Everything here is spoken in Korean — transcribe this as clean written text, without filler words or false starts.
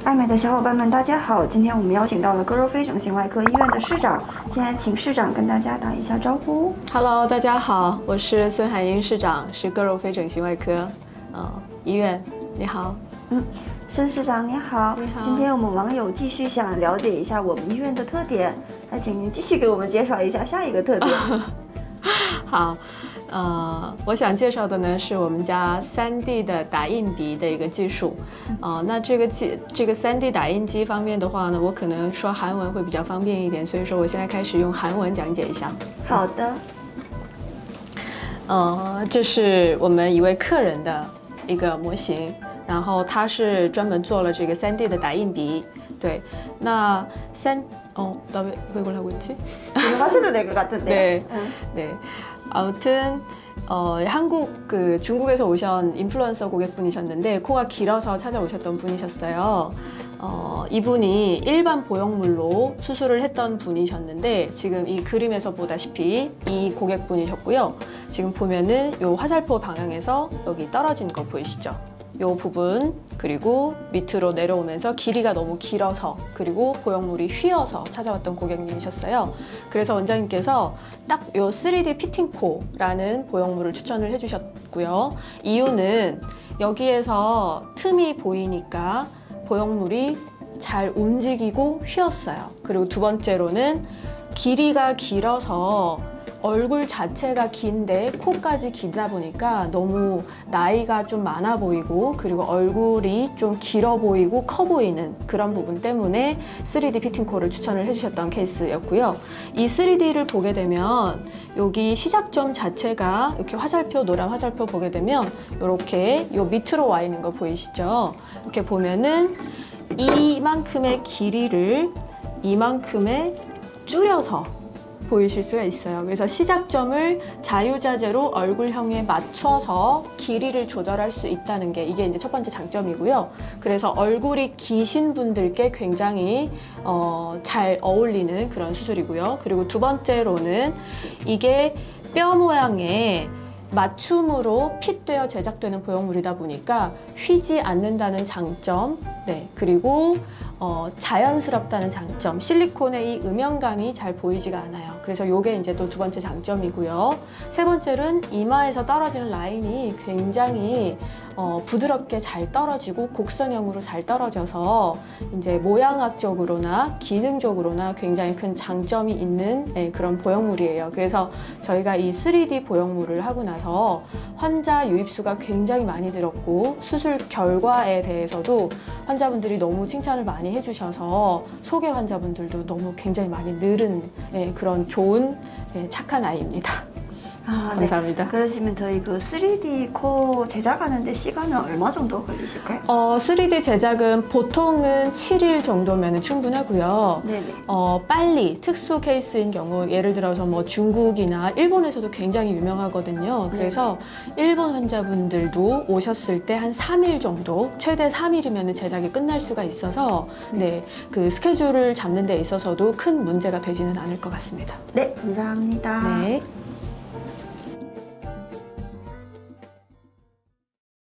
爱美的小伙伴们，大家好！今天我们邀请到了歌柔飞整形外科医院的市长，现在请市长跟大家打一下招呼。 Hello， 大家好，我是孙海英市长，是歌柔飞整形外科医院。你好， 孙市长你好。 你好。 今天我们网友继续想了解一下我们医院的特点，那请您继续给我们介绍一下下一个特点。 好。我想介绍的呢是我们家3D 的打印鼻的一个技术。那这个3D 打印机方面的话呢，我可能说韩文会比较方便一点，所以说我现在开始用韩文讲解一下。 好的。 这是我们一位客人的一个模型，然后他是专门做了这个3D 的打印鼻。对，那나 왜 그걸 하고 있지? 하셔도 될 것 같은데. 네. 아무튼 중국에서 오신 인플루언서 고객분이셨는데 코가 길어서 찾아오셨던 분이셨어요. 이분이 일반 보형물로 수술을 했던 분이셨는데 지금 이 그림에서 보다시피 이 고객분이셨고요. 지금 보면은 요 화살표 방향에서 여기 떨어진 거 보이시죠? 요 부분, 그리고 밑으로 내려오면서 길이가 너무 길어서, 그리고 보형물이 휘어서 찾아왔던 고객님이셨어요. 그래서 원장님께서 딱 요 3D 피팅코라는 보형물을 추천을 해주셨고요. 이유는 여기에서 틈이 보이니까 보형물이 잘 움직이고 휘었어요. 그리고 두 번째로는 길이가 길어서 얼굴 자체가 긴데 코까지 길다 보니까 너무 나이가 좀 많아 보이고, 그리고 얼굴이 좀 길어 보이고 커 보이는 그런 부분 때문에 3D 피팅코를 추천을 해주셨던 케이스였고요. 이 3D를 보게 되면 여기 시작점 자체가 이렇게 화살표, 노란 화살표 보게 되면 이렇게 요 밑으로 와 있는 거 보이시죠? 이렇게 보면은 이만큼의 길이를 이만큼의 줄여서 보이실 수가 있어요. 그래서 시작점을 자유자재로 얼굴형에 맞춰서 길이를 조절할 수 있다는 게 이게 이제 첫 번째 장점이고요. 그래서 얼굴이 기신 분들께 굉장히 잘 어울리는 그런 수술이고요. 그리고 두 번째로는 이게 뼈 모양에 맞춤으로 핏되어 제작되는 보형물이다 보니까 휘지 않는다는 장점, 네, 그리고 자연스럽다는 장점, 실리콘의 이 음영감이 잘 보이지가 않아요. 그래서 이게 이제 또 두 번째 장점이고요. 세 번째는 이마에서 떨어지는 라인이 굉장히 부드럽게 잘 떨어지고 곡선형으로 잘 떨어져서 이제 모양학적으로나 기능적으로나 굉장히 큰 장점이 있는 그런 보형물이에요. 그래서 저희가 이 3D 보형물을 하고 나서 환자 유입수가 굉장히 많이 늘었고, 수술 결과에 대해서도 환자분들이 너무 칭찬을 많이 해주셔서 소개 환자분들도 너무 굉장히 많이 늘은 그런 좋은 착한 아이입니다. 감사합니다. 네. 그러시면 저희 그 3D 코 제작하는데 시간은 얼마 정도 걸리실까요? 3D 제작은 보통은 7일 정도면 충분하고요. 네네. 빨리 특수 케이스인 경우, 예를 들어서 뭐 중국이나 일본에서도 굉장히 유명하거든요. 그래서 일본 환자분들도 오셨을 때 한 3일 정도, 최대 3일이면 제작이 끝날 수가 있어서 네, 그 스케줄을 잡는 데 있어서도 큰 문제가 되지는 않을 것 같습니다. 네, 감사합니다. 네.